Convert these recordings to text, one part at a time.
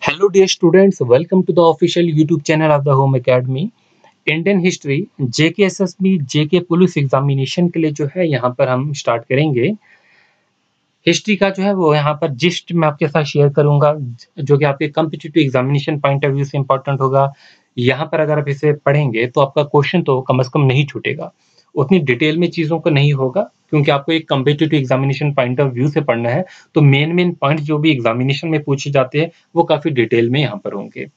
Hello, dear students. Welcome to the official YouTube channel of the Home Academy. Indian history JKSSB JK police examination के लिए जो है यहाँ पर हम स्टार्ट करेंगे। हिस्ट्री का जो है वो यहाँ पर जिस्ट मैं आपके साथ शेयर करूंगा जो कि आपके competitive examination point of view से इंपॉर्टेंट होगा। यहाँ पर अगर आप इसे पढ़ेंगे तो आपका क्वेश्चन तो कम से कम नहीं छूटेगा, उतनी डिटेल में चीज़ों को नहीं होगा क्योंकि आपको एक competitive examination point of view से पढ़ना है। तो मेन पॉइंट जो भी एग्जामिनेशन में पूछे जाते हैं वो काफ़ी डिटेल में यहाँ पर होंगे।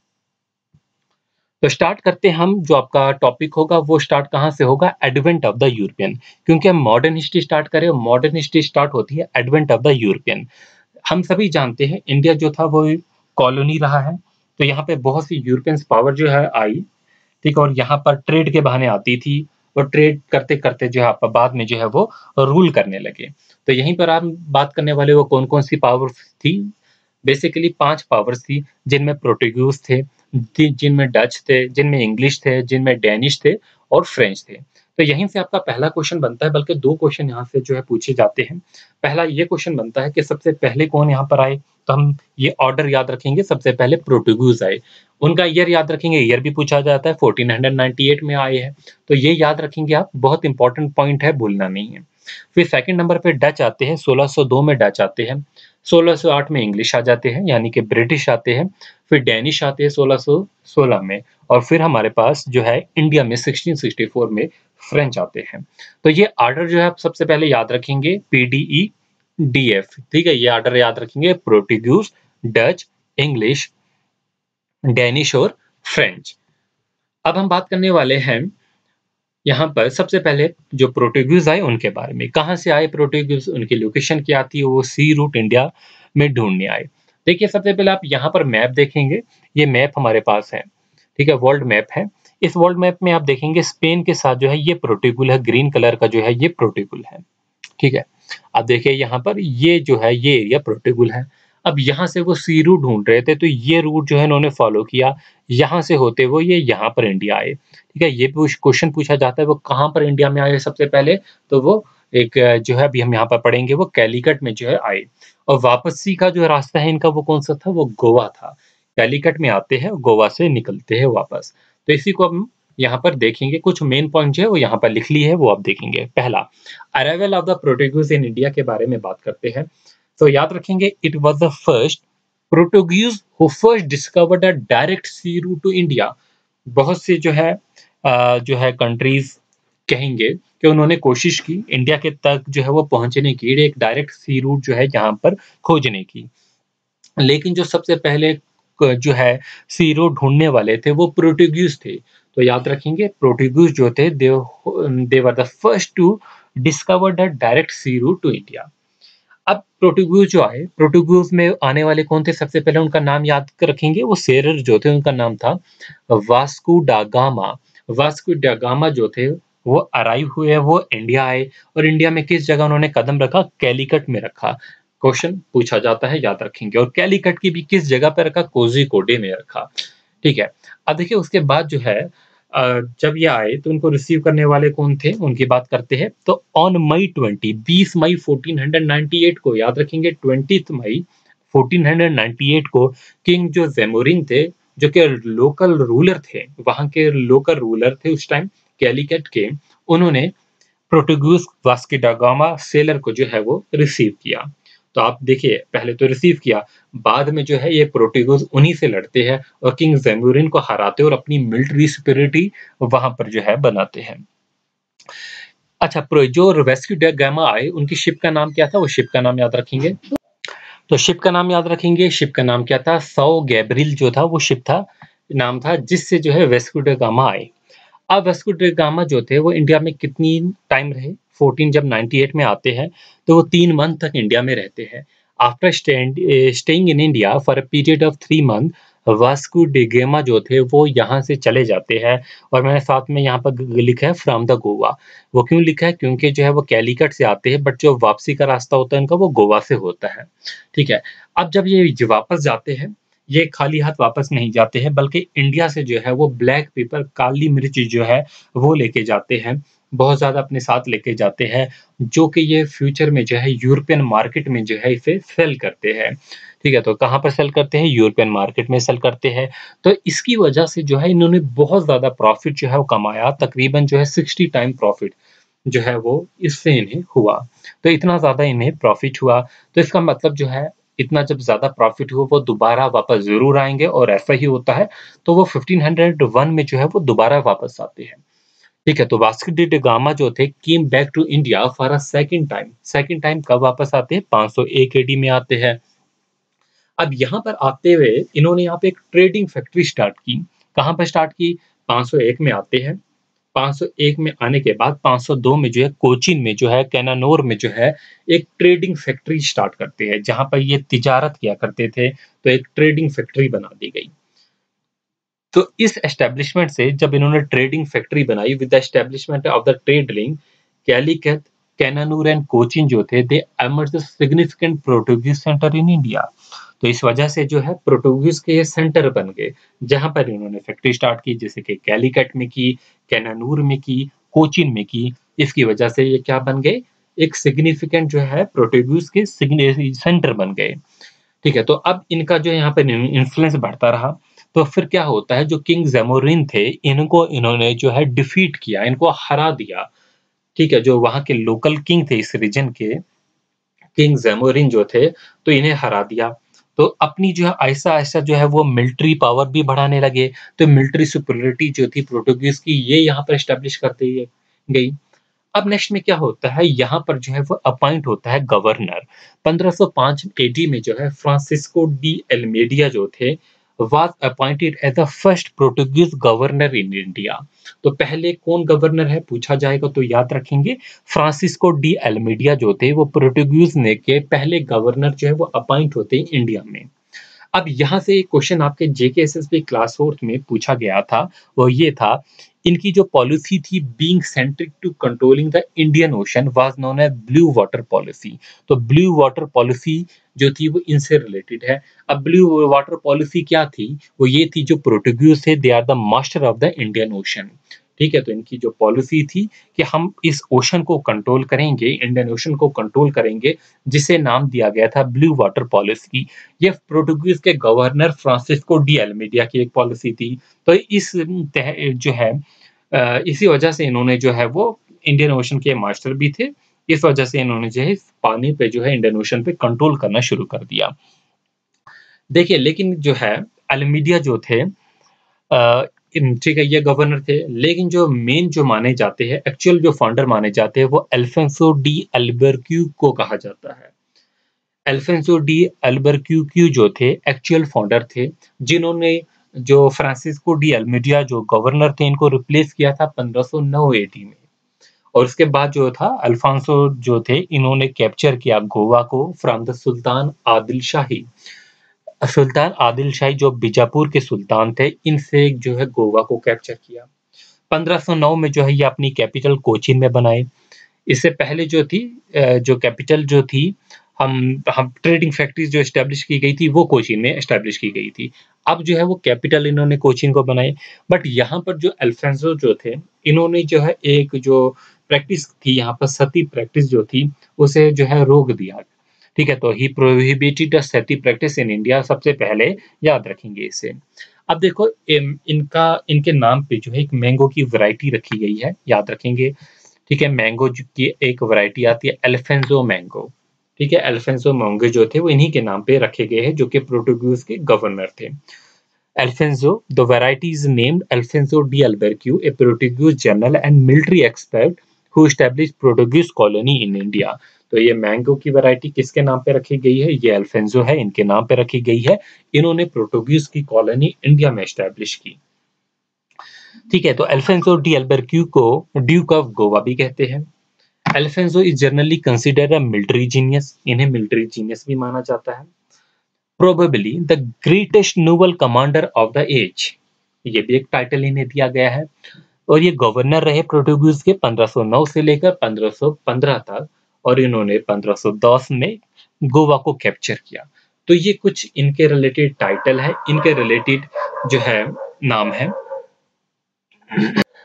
तो स्टार्ट करते हैं हम। जो आपका टॉपिक होगा वो स्टार्ट कहाँ से होगा? एडवेंट ऑफ द यूरोपियन, क्योंकि हम मॉडर्न हिस्ट्री स्टार्ट करें और मॉडर्न हिस्ट्री स्टार्ट होती है एडवेंट ऑफ द यूरोपियन। हम सभी जानते हैं इंडिया जो था वो कॉलोनी रहा है, तो यहाँ पे बहुत सी यूरोपियन पावर जो है आई, ठीक, और यहाँ पर ट्रेड के बहाने आती थी और ट्रेड करते करते जो है बाद में जो है वो रूल करने लगे। तो यहीं पर हम बात करने वाले वो कौन कौन सी पावर थी। बेसिकली 5 पावर्स थी जिनमें पोर्टुगीज थे, जिनमें डच थे, जिनमें इंग्लिश थे, जिनमें डेनिश थे और फ्रेंच थे। तो यहीं से आपका पहला क्वेश्चन बनता है, बल्कि 2 क्वेश्चन यहाँ से जो है पूछे जाते हैं। पहला ये क्वेश्चन बनता है कि सबसे पहले कौन यहाँ पर आए, तो हम ये ऑर्डर याद रखेंगे। सबसे पहले पोर्टुगीज आए, उनका ईयर याद रखेंगे, ईयर भी पूछा जाता है, 1498 में आए हैं, तो ये याद रखेंगे आप, बहुत इंपॉर्टेंट पॉइंट है, भूलना नहीं है। फिर सेकंड नंबर पे डच आते हैं, 1602 में डच आते हैं, 1608 में इंग्लिश आ जाते हैं यानी कि ब्रिटिश आते हैं, फिर डेनिश आते हैं 1616 में, और फिर हमारे पास जो है इंडिया में 1664 में फ्रेंच आते हैं। तो ये आर्डर जो है आप सबसे पहले याद रखेंगे, PDEDF, ठीक है, ये आर्डर याद रखेंगे, पोर्टुगीज, डच, इंग्लिश, डेनिश और फ्रेंच। अब हम बात करने वाले हैं यहाँ पर सबसे पहले जो पोर्टुगीज आए उनके बारे में। कहाँ से आए पोर्टुगीज, उनकी लोकेशन क्या थी, वो सी रूट इंडिया में ढूंढने आए। देखिए सबसे पहले आप यहाँ पर मैप देखेंगे, ये मैप हमारे पास है, ठीक है, वर्ल्ड मैप है। इस वर्ल्ड मैप में आप देखेंगे स्पेन के साथ जो है ये पोर्टुगल है, ग्रीन कलर का जो है ये पोर्टुगल है, ठीक है। अब देखिए यहाँ पर ये जो है ये एरिया पोर्टुगल है। अब यहाँ से वो सी रूट ढूंढ रहे थे, तो ये रूट जो है इन्होंने फॉलो किया, यहाँ से होते हुए ये यहाँ पर इंडिया आए, ठीक है। ये क्वेश्चन पूछा जाता है वो कहाँ पर इंडिया में आए सबसे पहले, तो वो एक जो है अभी हम यहाँ पर पढ़ेंगे वो कैलीकट में जो है आए। और वापसी का जो रास्ता है इनका वो कौन सा था, वो गोवा था। कैलीकट में आते हैं, गोवा से निकलते हैं वापस। तो इसी को हम यहाँ पर देखेंगे, कुछ मेन पॉइंट जो है वो यहाँ पर लिख ली है, वो आप देखेंगे। पहला, arrival of the Portuguese in India के बारे में बात करते हैं। तो याद रखेंगे, it was the first Portuguese who first discovered a direct sea route to India. बहुत से जो है कंट्रीज कहेंगे कि उन्होंने कोशिश की इंडिया के तक जो है वो पहुंचने की, एक डायरेक्ट सी रूट जो है यहाँ पर खोजने की, लेकिन जो सबसे पहले जो है सी रूट ढूंढने वाले थे वो पोर्टुगीज थे। तो याद रखेंगे पोर्टुगीज जो थे they were the first to discover the direct sea route to India. अब पोर्टुगीज जो आए, पोर्टुगीज में आने वाले कौन थे, सबसे पहले उनका नाम याद रखेंगे, वो सेरर जो थे उनका नाम था वास्को डा गामा। वास्को डा गामा जो थे वो अराइव हुए, वो इंडिया आए, और इंडिया में किस जगह उन्होंने कदम रखा, कैलीकट में रखा। क्वेश्चन पूछा जाता है, याद रखेंगे। और कैलीकट की भी किस जगह पे रखा, कोझिकोडे में रखा, ठीक है। अब देखिए उसके बाद जो है जब ये आए तो उनको रिसीव करने वाले कौन थे, उनकी बात करते हैं। तो ऑन मई 20 मई 1498 को, याद रखेंगे 20 मई 1498 को किंग जो जेमोरिन थे, जो कि लोकल रूलर थे, वहां के लोकल रूलर थे उस टाइम कैलीकट के, उन्होंने Portuguese Vasco da Gama sailor को जो है वो रिसीव किया। तो आप देखिए पहले तो रिसीव किया, बाद में जो है ये पोर्टुगीज उन्हीं से लड़ते हैं और किंग जेमोरिन को हराते और अपनी मिलिट्री सुपीरियरिटी वहां पर जो है बनाते हैं। अच्छा, जो वास्को दा गामा आए उनकी शिप का नाम क्या था, वो शिप का नाम याद रखेंगे। तो शिप का नाम याद रखेंगे, शिप का नाम क्या था, साओ गैब्रियल जो था वो शिप था, नाम था, जिससे जो है वास्को दा गामा आए। अब वास्को दा गामा जो थे वो इंडिया में कितनी टाइम रहे, 14 जब 98 में आते हैं तो वो 3 मंथ तक इंडिया में रहते हैं। After staying in India for a period of 3 month, Vasco da Gama जो थे वो यहाँ से चले जाते हैं। और मैंने साथ में यहाँ पर लिखा है फ्रॉम द गोवा। वो क्यों लिखा है, क्योंकि जो है वो कैलीकट से आते हैं, बट जो वापसी का रास्ता होता है उनका वो गोवा से होता है, ठीक है। अब जब ये वापस जाते हैं, ये खाली हाथ वापस नहीं जाते हैं, बल्कि इंडिया से जो है वो ब्लैक पेपर, काली मिर्च जो है वो लेके जाते हैं। बहुत ज़्यादा अपने साथ लेके जाते हैं, जो कि ये फ्यूचर में जो है यूरोपियन मार्केट में जो है इसे सेल करते हैं। ठीक है, तो कहाँ पर सेल करते हैं? यूरोपियन मार्केट में सेल करते हैं। तो इसकी वजह से जो है इन्होंने बहुत ज़्यादा प्रॉफ़िट जो है वो कमाया, तकरीबन जो है 60 टाइम प्रॉफ़िट जो है वो इससे इन्हें हुआ। तो इतना ज़्यादा इन्हें प्रॉफ़िट हुआ, तो इसका मतलब जो है इतना जब ज़्यादा प्रॉफ़िट हुआ वो दोबारा वापस ज़रूर आएँगे और ऐसा ही होता है, तो वो 1501 में जो है वो दोबारा वापस आते हैं। ठीक है, तो वास्को डी गामा जो थे came back to India for a second time कब वापस आते हैं? 501 एडी में आते हैं। अब यहाँ पर आते हुए इन्होंने यहाँ पे एक ट्रेडिंग फैक्ट्री स्टार्ट की। कहाँ पर स्टार्ट की? 501 में आते हैं। 501 में आने के बाद 502 में जो है कोचीन में जो है कैनानोर में जो है एक ट्रेडिंग फैक्ट्री स्टार्ट करते हैं, जहाँ पर ये तिजारत किया करते थे, तो एक ट्रेडिंग फैक्ट्री बना दी गई। तो इस एस्टेब्लिशमेंट से जब इन्होंने ट्रेडिंग फैक्ट्री बनाई with the establishment of the trade link, Calicut, Cannanore and Cochin जो थे they emerge significant Portuguese centre in India. तो इस वजह से जो है पोर्टुगीज के ये सेंटर बन गए, जहां पर इन्होंने फैक्ट्री स्टार्ट की, जैसे कि कैलिकट में की, कैनानूर में की, कोचीन में की। इसकी वजह से ये क्या बन गए? एक सिग्निफिकेंट जो है पोर्टुगीज के सेंटर बन गए। ठीक है, तो अब इनका जो यहाँ पे इन्फ्लुएंस बढ़ता रहा, तो फिर क्या होता है, जो किंग ज़ैमोरिन थे, इनको इन्होंने जो है डिफीट किया, इनको हरा दिया। ठीक है, जो वहाँ के लोकल किंग थे इस रीजन के, किंग ज़ैमोरिन जो थे, तो इन्हें हरा दिया। तो अपनी जो है आहिस्ता-आहिस्ता जो है वो मिलिट्री पावर भी बढ़ाने लगे, तो मिलिट्री सुपीरियरिटी जो थी पोर्टुगीज़ की, ये यहाँ पर एस्टेब्लिश करती गई। अब नेक्स्ट में क्या होता है, यहाँ पर जो है वो अपॉइंट होता है गवर्नर। 1505 एडी में जो है फ्रांसिस्को डी एल्मेडिया जो थे was appointed as the first Portuguese governor in India. तो पहले कौन गवर्नर है पूछा जाएगा तो याद रखेंगे, फ्रांसिस्को डी एल्मेडिया जो थे वो पोर्टुगीज ने के पहले गवर्नर जो है वो अपॉइंट होते हैं इंडिया में। अब यहाँ से एक क्वेश्चन आपके जेकेएसएसबी क्लास 4th में पूछा गया था, वो ये था, इनकी जो पॉलिसी थी being centric to controlling the Indian Ocean was known as blue water policy. तो ब्लू वाटर पॉलिसी जो थी वो इनसे रिलेटेड है। अब ब्लू वाटर पॉलिसी क्या थी? वो ये थी, जो पोर्टुगीज थे they are the master of the Indian Ocean. ठीक है, तो इनकी जो पॉलिसी थी कि हम इस ओशन को कंट्रोल करेंगे, इंडियन ओशन को कंट्रोल करेंगे, जिसे नाम दिया गया था ब्लू वाटर पॉलिसी। ये पोर्टुगीज के गवर्नर फ्रांसिस्को डी अल्मेडिया की एक पॉलिसी थी। तो इस जो है इसी वजह से इन्होंने जो है वो इंडियन ओशन के मास्टर भी थे। इस वजह से इन्होंने जो है पानी पे जो है इंडियन ओशन पे कंट्रोल करना शुरू कर दिया। देखिए, लेकिन जो है अल्मेडिया जो थे, ठीक है, ये गवर्नर थे, लेकिन जो मेन जो माने जाते हैं, एक्चुअल जो फाउंडर माने जाते हैं, वो अल्फोंसो डी अल्बुकर्क को कहा जाता है। अल्फोंसो डी अल्बुकर्क जो थे एक्चुअल फाउंडर थे, जिन्होंने जो फ्रांसिस्को डी अल्मेडिया जो गवर्नर थे इनको रिप्लेस किया था 1509 एडी में। और उसके बाद जो था अल्फांसो जो थे, इन्होंने कैप्चर किया गोवा को from the sultan Adil Shahi. सुल्तान आदिल शाही जो बीजापुर के सुल्तान थे, इनसे जो है गोवा को कैप्चर किया। 1509 में जो है ये अपनी कैपिटल कोचीन में बनाए। इससे पहले जो थी जो कैपिटल जो थी, हम ट्रेडिंग फैक्ट्रीज जो एस्टेब्लिश की गई थी वो कोचीन में एस्टेब्लिश की गई थी। अब जो है वो कैपिटल इन्होंने कोचीन को बनाई। बट यहाँ पर जो अल्फोंसो जो थे, इन्होंने जो है एक जो प्रैक्टिस थी यहाँ पर, सती प्रैक्टिस जो थी, उसे जो है रोक दिया। ठीक है, तो he prohibited sati practice in India, सबसे पहले याद रखेंगे इसे। अब देखो इनका इनके नाम पे जो है एक मैंगो की वैरायटी रखी गई है, याद रखेंगे। ठीक है, मैंगो की एक वैरायटी आती है अल्फोंसो मैंगो। ठीक है, अल्फोंसो मैंगो जो थे वो इन्हीं के नाम पे रखे गए हैं, जो कि पोर्टुगीज के गवर्नर थे। Alfonso, the variety is named Alfonso de Albuquerque, a Portuguese general and military expert who established Portuguese colony in India. तो ये मैंगो की वैरायटी किसके नाम पे रखी गई है? ये अल्फोंसो है, इनके नाम पे रखी गई है। इन्होंने पोर्टुगीज की कॉलोनी इंडिया में एस्टैब्लिश की। ठीक है, तो अल्फोंसो डी अल्बुकर्क को ड्यूक ऑफ गोवा भी कहते हैं। Alfonso is generally considered a military genius, इन्हें मिलिट्री जीनियस भी माना जाता है। Probably the greatest naval commander of the age, ये भी एक टाइटल इन्हें दिया गया है। और ये गवर्नर रहे पोर्टुगीज के 1509 से लेकर 1515 तक, और इन्होंने 1510 में गोवा को कैप्चर किया। तो ये कुछ इनके रिलेटेड टाइटल है, इनके रिलेटेड जो है नाम है।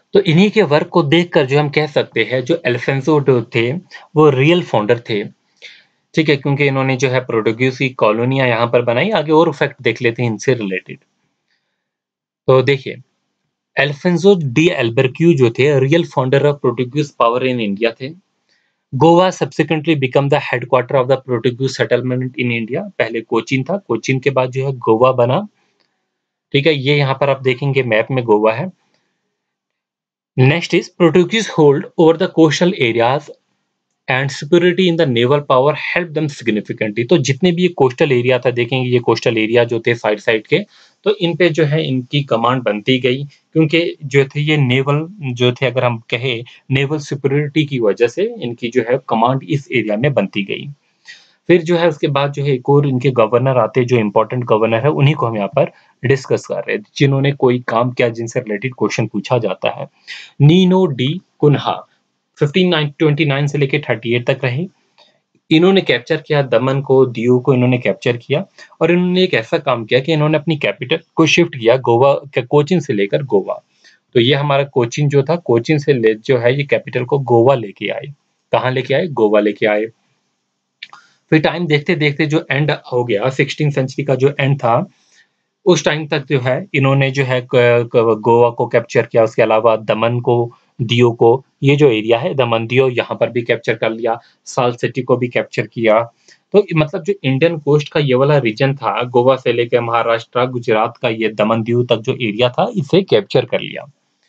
तो इन्हीं के वर्क को देखकर जो हम कह सकते हैं जो अल्फोंसो जो थे, वो रियल फाउंडर थे। ठीक है? क्योंकि इन्होंने जो है पोर्टुगीज़ की कॉलोनियाँ यहाँ पर बनाई। आगे और फैक्ट देख लेते हैं इनसे रिलेटेड। तो देखिए, अल्फोंसो डी अल्बुकर्क जो थे real founder of Portuguese power in India थे। Goa subsequently become the headquarter of the Portuguese settlement in India. पहले कोचीन था, कोचीन के बाद जो है गोवा बना। ठीक है? ये यहाँ पर आप देखेंगे मैप में गोवा है। Next is Portuguese hold over the coastal areas and security in the naval power help them significantly. तो जितने भी ये कोस्टल एरिया था, देखेंगे ये कोस्टल एरिया जो थे साइड साइड के, तो इन पे जो है इनकी कमांड बनती गई, क्योंकि जो थे ये नेवल जो थे, अगर हम कहें नेवल सिक्योरिटी की वजह से इनकी जो है कमांड इस एरिया में बनती गई। फिर जो है उसके बाद जो है एक और इनके गवर्नर आते हैं, जो इंपॉर्टेंट गवर्नर है, उन्हीं को हम यहाँ पर डिस्कस कर रहे हैं, जिन्होंने कोई काम किया, जिनसे रिलेटेड क्वेश्चन पूछा जाता है। नीनो डी कुन्हा 1529 से लेके 38 तक रहे। इन्होंने कैप्चर किया दमन को, दीव को इन्होंने कैप्चर किया, और इन्होंने एक ऐसा काम किया कि इन्होंने अपनी कैपिटल को शिफ्ट किया गोवा कोचीन से लेकर गोवा। तो ये हमारा कोचीन जो था, कोचीन से ले जो है ये कैपिटल को गोवा लेके आए। कहाँ लेके आए? गोवा लेके आए। फिर टाइम देखते-देखते जो एंड हो गया, 16th सेंचुरी का जो एंड था, उस टाइम तक जो है इन्होंने जो है गोवा को कैप्चर किया। उसके अलावा दमन को, दीव को, ये जो एरिया है दमन दीव, यहाँ पर भी कैप्चर कर लिया। साल सिटी को भी कैप्चर किया। तो मतलब जो इंडियन कोस्ट का ये वाला रीजन था, गोवा से लेकर महाराष्ट्र, गुजरात का ये दमन दीव तक जो एरिया था, इसे कैप्चर कर लिया।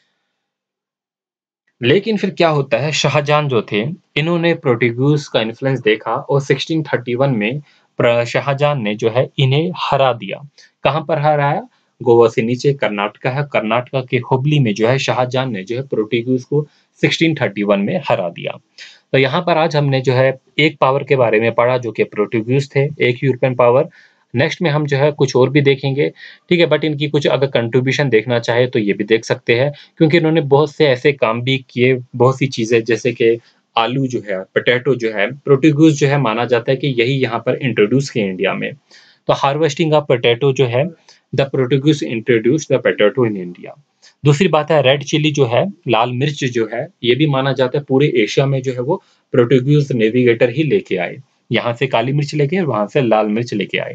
लेकिन फिर क्या होता है, शाहजहां जो थे, इन्होंने पोर्टुगीज का इन्फ्लुएंस देखा और 1631 में शाहजहां ने जो है इन्हें हरा दिया। कहाँ पर हराया? गोवा से नीचे कर्नाटका है, कर्नाटका के हुबली में जो है शाहजहां ने जो है पोर्टुगीज को 1631 में हरा दिया। तो यहाँ पर आज हमने जो है एक पावर के बारे में पढ़ा, जो कि पोर्टुगीज थे, एक यूरोपियन पावर। नेक्स्ट में हम जो है कुछ और भी देखेंगे। ठीक है? बट इनकी कुछ अगर कंट्रीब्यूशन देखना चाहे तो ये भी देख सकते हैं, क्योंकि इन्होंने बहुत से ऐसे काम भी किए, बहुत सी चीज़ें, जैसे कि आलू जो है, पोटैटो जो है, पोर्टुगीज़ जो है माना जाता है कि यही यहाँ पर इंट्रोड्यूस किए इंडिया में। तो हार्वेस्टिंग ऑफ पोटैटो जो है, the Portuguese introduced the potato in India. दूसरी बात है रेड चिली जो है, लाल मिर्च जो है, ये भी माना जाता है पूरे एशिया में जो है वो पोर्टुगीज़ नेविगेटर ही लेके आए। यहाँ से काली मिर्च लेके और वहाँ से लाल मिर्च लेके आए।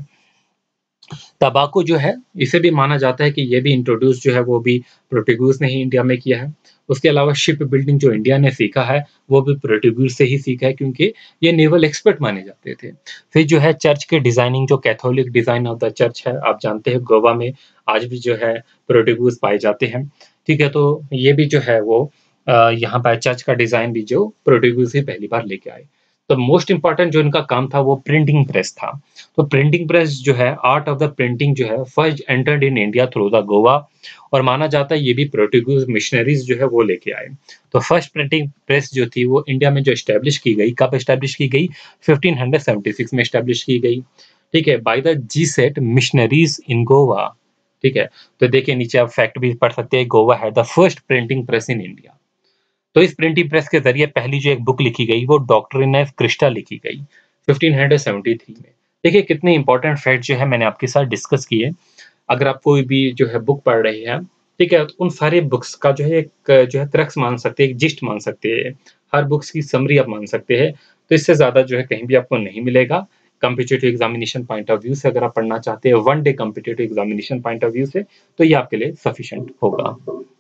तम्बाकू जो है, इसे भी माना जाता है कि ये भी इंट्रोड्यूस जो है वो भी पोर्टुगीज़ ने ही इंडिया में किया है। उसके अलावा शिप बिल्डिंग जो इंडिया ने सीखा है, वो भी पोर्टुगीज़ से ही सीखा है, क्योंकि ये नेवल एक्सपर्ट माने जाते थे। फिर जो है चर्च के डिज़ाइनिंग, जो Catholic design of the church है, आप जानते हैं गोवा में आज भी जो है पोर्टुगीज़ पाए जाते हैं। ठीक है? तो ये भी जो है वो यहाँ पर चर्च का डिज़ाइन भी जो पोर्टुगीज़ ही पहली बार लेके आए। तो मोस्ट इम्पोर्टेंट जो इनका काम था वो प्रिंटिंग प्रेस था। तो प्रिंटिंग प्रेस जो है, आर्ट ऑफ द प्रिंटिंग जो है, first entered in India through the Goa, और माना जाता है ये भी पोर्टुगीज मिशनरीज जो है वो लेके आए। तो फर्स्ट प्रिंटिंग प्रेस जो थी वो इंडिया में जो एस्टेब्लिश की गई, कब एस्टेब्लिश की गई? 1576 में एस्टेब्लिश की गई। ठीक है? By the Jesuit missionaries in Goa. ठीक है? तो देखिए नीचे आप फैक्ट भी पढ़ सकते हैं, गोवा है the first printing press in India. तो इस प्रिंटिंग प्रेस के ज़रिए पहली जो एक बुक लिखी गई, वो डॉक्ट्रिन ऑफ क्रिस्टा लिखी गई 1573 में। देखिए कितने इंपॉर्टेंट फैक्ट जो है मैंने आपके साथ डिस्कस किए। अगर आप कोई भी जो है बुक पढ़ रहे हैं, ठीक है, तो उन सारे बुक्स का जो है एक जो है क्रक्स मान सकते हैं, एक जिस्ट मान सकते हैं। हर बुक्स की समरी आप मान सकते हैं। तो इससे ज़्यादा जो है कहीं भी आपको नहीं मिलेगा। Competitive examination point of view से अगर आप पढ़ना चाहते हैं, one day competitive examination point of view से, तो ये आपके लिए सफिशिएंट होगा।